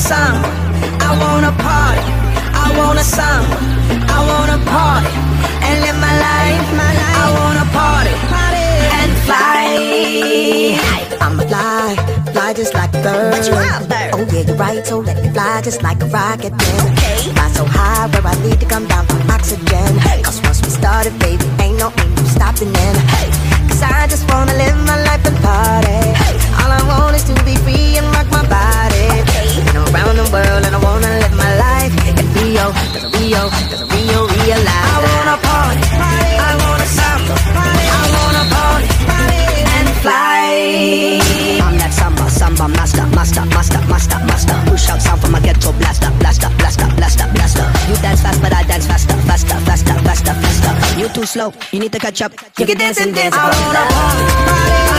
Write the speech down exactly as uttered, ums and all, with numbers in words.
samba, I wanna party, I wanna samba, I wanna party and live my life, my life. I wanna party, party and fly. I'm a fly, fly just like a bird. But you out there. Oh yeah, you're right, so let me fly just like a rocket man. Okay. Fly so high where I need to come down for oxygen. Hey. Cause once we started, baby, ain't no ain't no stopping then. Hey. Cause I just wanna live my life and party. Hey. All I want is to be free and rock my body. Okay. And I'm around the world and I wanna live my life in Rio, cause Rio, cause Rio, realize I wanna party, party. I wanna samba, party. I wanna party, party and fly. I'm that samba, samba master, master, master, master, master. Push out sound from my ghetto blaster, blaster, blaster, blaster, blaster. You dance fast, but I dance faster, faster, faster, faster, faster. You too slow, you need to catch up. You can dance and dance. I wanna party, party.